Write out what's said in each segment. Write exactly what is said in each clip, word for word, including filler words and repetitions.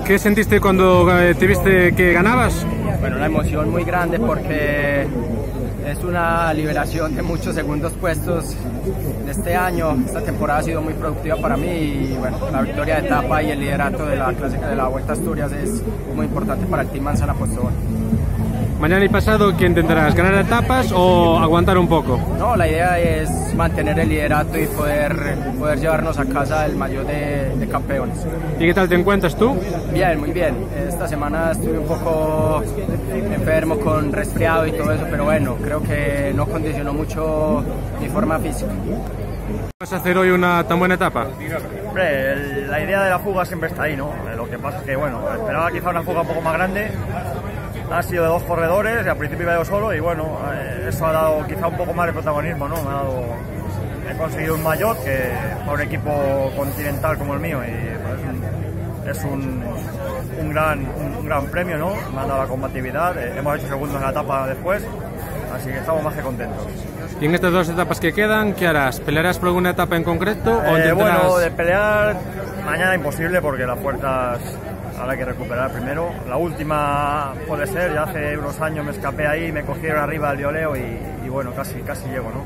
¿Qué sentiste cuando te viste que ganabas? Bueno, una emoción muy grande porque es una liberación de muchos segundos puestos de este año. Esta temporada ha sido muy productiva para mí y bueno, la victoria de etapa y el liderato de la clásica de la Vuelta a Asturias es muy importante para el Team Manzana Postobón. Mañana y pasado, ¿qué intentarás? ¿Ganar etapas o aguantar un poco? No, la idea es mantener el liderato y poder, poder llevarnos a casa el maillot de, de campeones. ¿Y qué tal te encuentras tú? Bien, muy bien. Esta semana estuve un poco enfermo con resfriado y todo eso, pero bueno, creo que no condicionó mucho mi forma física. ¿Vas a hacer hoy una tan buena etapa? Hombre, el, la idea de la fuga siempre está ahí, ¿no? Lo que pasa es que, bueno, esperaba quizá una fuga un poco más grande. Ha sido de dos corredores y al principio iba yo solo y bueno, eh, eso ha dado quizá un poco más de protagonismo, ¿no? Me ha dado, he conseguido un maillot que para un equipo continental como el mío y pues, es un, un, gran, un, un gran premio, ¿no? Me ha dado la combatividad, eh, hemos hecho segundos en la etapa después, así que estamos más que contentos. ¿Y en estas dos etapas que quedan, qué harás? ¿Pelearás por alguna etapa en concreto? O eh, intentarás... Bueno, de pelear mañana imposible porque las fuerzas ahora hay que recuperar primero. La última puede ser, ya hace unos años me escapé ahí, me cogieron arriba del violeo y, y bueno, casi, casi llego, ¿no?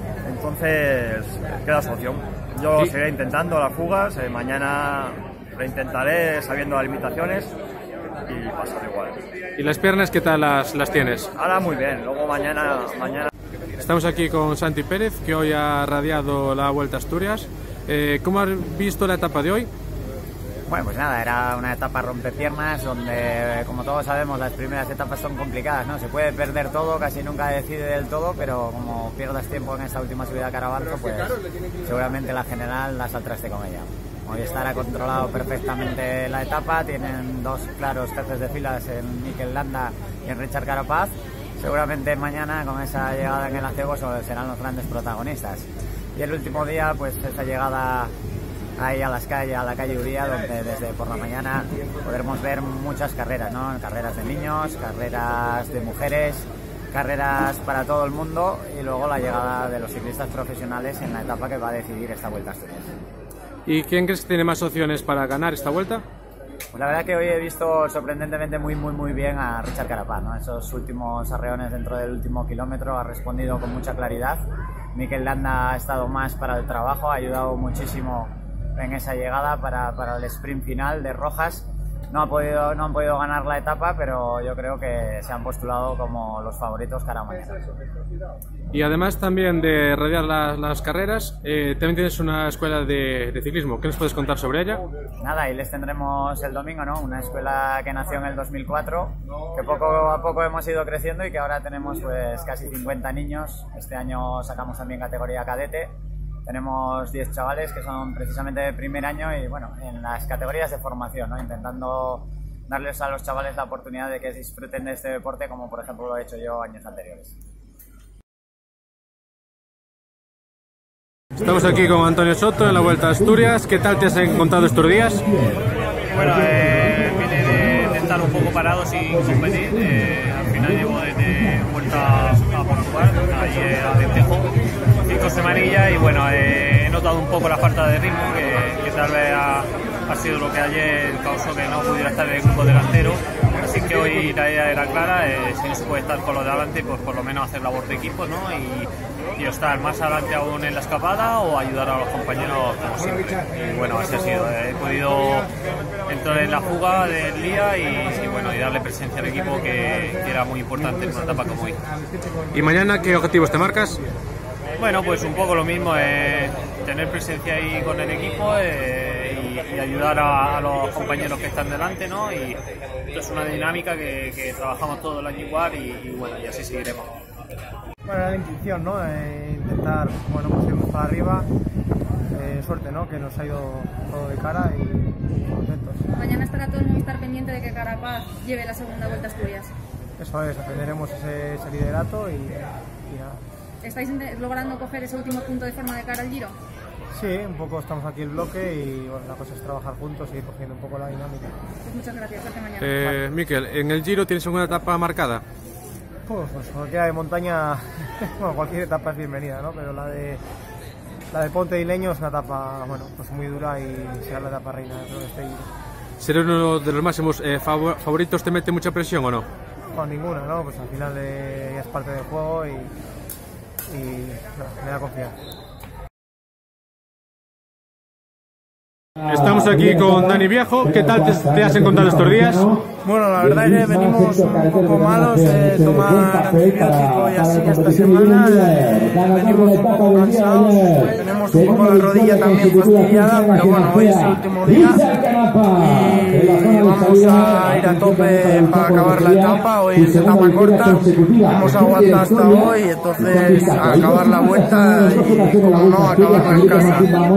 Entonces queda su opción. Yo sí. Seguiré intentando las fugas, eh, mañana lo intentaré sabiendo las limitaciones y pasar igual. ¿Y las piernas qué tal las, las tienes? Ahora muy bien, luego mañana, mañana... Estamos aquí con Santi Pérez, que hoy ha radiado la Vuelta a Asturias. Eh, ¿Cómo has visto la etapa de hoy? Bueno, pues nada, era una etapa rompepiernas donde, como todos sabemos, las primeras etapas son complicadas, ¿no? Se puede perder todo, casi nunca decide del todo, pero como pierdas tiempo en esta última subida a Carabanzo, pues seguramente la general la saltaste con ella. Movistar ha controlado perfectamente la etapa, tienen dos claros jefes de filas en Mikel Landa y en Richard Carapaz. Seguramente mañana, con esa llegada en el acebo, serán los grandes protagonistas. Y el último día, pues esa llegada ahí a las calles, a la calle Uría, donde desde por la mañana podremos ver muchas carreras, ¿no? Carreras de niños, carreras de mujeres, carreras para todo el mundo y luego la llegada de los ciclistas profesionales en la etapa que va a decidir esta Vuelta a Asturias. ¿Y quién crees que tiene más opciones para ganar esta vuelta? Pues la verdad que hoy he visto sorprendentemente muy muy muy bien a Richard Carapaz, ¿no? Esos últimos arreones dentro del último kilómetro ha respondido con mucha claridad. Mikel Landa ha estado más para el trabajo, ha ayudado muchísimo en esa llegada para, para el sprint final de Rojas. No, ha podido, no han podido ganar la etapa, pero yo creo que se han postulado como los favoritos cara a mañana. Y además también de radiar las, las carreras, eh, también tienes una escuela de, de ciclismo. ¿Qué nos puedes contar sobre ella? Nada, y les tendremos el domingo, ¿no? Una escuela que nació en el dos mil cuatro, que poco a poco hemos ido creciendo y que ahora tenemos pues casi cincuenta niños. Este año sacamos también categoría cadete. Tenemos diez chavales que son precisamente de primer año y bueno, en las categorías de formación, ¿no? Intentando darles a los chavales la oportunidad de que disfruten de este deporte como por ejemplo lo he hecho yo años anteriores. Estamos aquí con Antonio Soto en la Vuelta a Asturias. ¿Qué tal te has encontrado estos días? Bueno, eh, vine de, de estar un poco parado sin competir. Eh, al final llevo desde Vuelta a Portugal, ahí a Alentejo, cinco semanillas y bueno, eh, he notado un poco la falta de ritmo que, que tal vez ha, ha sido lo que ayer causó que no pudiera estar en el grupo delantero. Así que hoy la idea era clara, eh, si no se puede estar con los de adelante, pues por lo menos hacer labor de equipo, ¿no? Y, y estar más adelante aún en la escapada o ayudar a los compañeros como siempre. Y bueno, así ha sido. Eh, he podido entrar en la fuga del día y, y bueno, y darle presencia al equipo que, que era muy importante en una etapa como hoy. ¿Y mañana qué objetivos te marcas? Bueno, pues un poco lo mismo, eh, tener presencia ahí con el equipo eh, y, y ayudar a, a los compañeros que están delante, ¿no? Y esto es una dinámica que, que trabajamos todo el año igual y, y bueno, y así seguiremos. Bueno, era la intención, ¿no? Eh, intentar, bueno, pues irnos para arriba, eh, suerte, ¿no? Que nos ha ido todo de cara y contentos. Mañana estará todo el mundo estar pendiente de que Carapaz lleve la segunda Vuelta a Asturias. Eso es, defenderemos ese, ese liderato y, y nada. ¿Estáis logrando coger ese último punto de forma de cara al Giro? Sí, un poco estamos aquí el bloque y bueno, la cosa es trabajar juntos y ir cogiendo un poco la dinámica. Pues muchas gracias, hasta mañana. Eh, Mikel, ¿en el Giro tienes alguna etapa marcada? Pues, pues cualquiera de montaña, bueno, cualquier etapa es bienvenida, ¿no? Pero la de la de Ponte y Leño es una etapa, bueno, pues muy dura y será la etapa reina de todo este Giro. ¿Ser uno de los máximos eh, favor favoritos te mete mucha presión o no? Con ninguna, ¿no? Pues al final eh, es parte del juego y, y no, me da confianza. Estamos aquí con Dani Viejo. ¿Qué tal te, te has encontrado estos días? Bueno, la verdad es que venimos un poco malos de tomar antibiótico y así esta semana. Venimos un poco cansados, tenemos un poco la rodilla también fastidiada, pero bueno, hoy es el último día y vamos a ir a tope para acabar la etapa. Hoy es etapa corta, hemos aguantado hasta hoy, entonces a acabar la vuelta y, como no, acabarla en casa.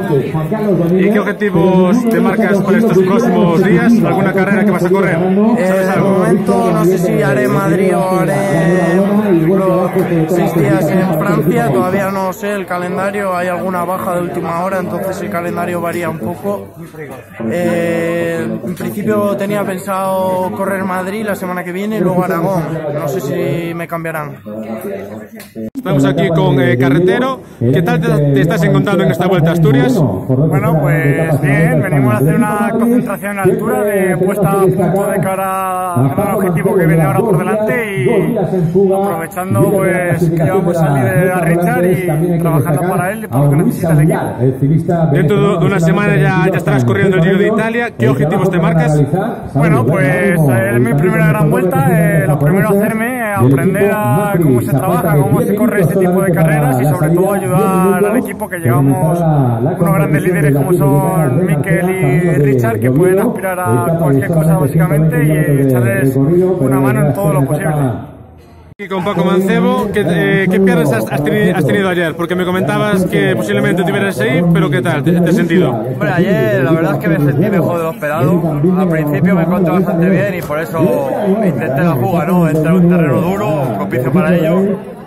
¿Y qué objetivos te marcas para estos próximos días? ¿Alguna carrera que vas a correr? Eh, de momento no sé si haré Madrid o haré los seis días en Francia, todavía no sé el calendario, hay alguna baja de última hora, entonces el calendario varía un poco. Eh, en principio tenía pensado correr Madrid la semana que viene y luego Aragón, no sé si me cambiarán. Estamos aquí con eh, Carretero. ¿Qué tal te, te estás encontrando en esta Vuelta a Asturias? Bueno, pues bien, venimos a hacer una concentración a altura de puesta a punto de cara al objetivo que viene ahora por delante y aprovechando pues que llevamos al líder a Richard y trabajando para él por lo que necesita el equipo. Dentro de una semana ya, ya estarás corriendo el Giro de Italia. ¿Qué objetivos te marcas? Bueno, pues es mi primera gran vuelta, eh, lo primero hacerme, aprender a cómo se trabaja, cómo se corre este tipo de carreras y sobre todo ayudar al equipo, que llevamos unos grandes líderes como son Mikel y Richard, que pueden aspirar a cualquier cosa básicamente y echarles una mano en todo lo posible. Aquí con Paco Mancebo, ¿qué, eh, ¿qué piernas has, has, tenido, has tenido ayer? Porque me comentabas que posiblemente te hubieras ahí, pero ¿qué tal? ¿Te, te has sentido? Hombre, ayer la verdad es que me sentí mejor de lo esperado. Al principio me encontré bastante bien y por eso intenté la fuga, ¿no? Entrar en un terreno duro, propicio para ello.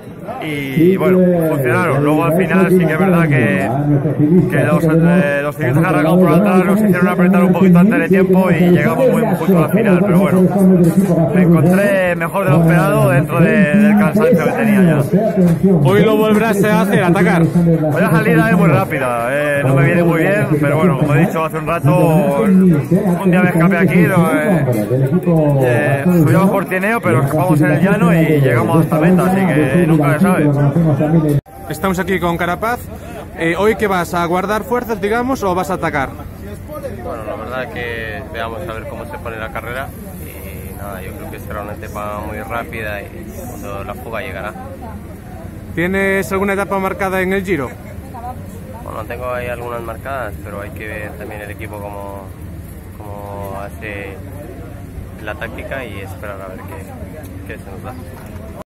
Y bueno, funcionaron. Luego al final sí que es verdad que, que los, eh, los ciclistas que arrancaron por atrás nos hicieron apretar un poquito antes de tiempo y llegamos muy justo al final, pero bueno, me encontré mejor de lo esperado dentro de, del cansancio que tenía ya. Hoy lo volverás a hacer, atacar. Voy a salir a ir muy rápida, eh, no me viene muy bien, pero bueno, como he dicho hace un rato, un día me escapé aquí, no, eh, eh, subíamos por Tineo, pero escapamos en el llano y llegamos hasta meta, así que nunca se sabe. Estamos aquí con Carapaz. Eh, ¿Hoy qué vas? ¿A guardar fuerzas, digamos, o vas a atacar? Bueno, la verdad es que veamos a ver cómo se pone la carrera y nada, yo creo que será una etapa muy rápida y cuando la fuga llegará. ¿Tienes alguna etapa marcada en el Giro? Bueno, tengo ahí algunas marcadas, pero hay que ver también el equipo cómo, cómo hace la táctica y esperar a ver qué, qué se nos da.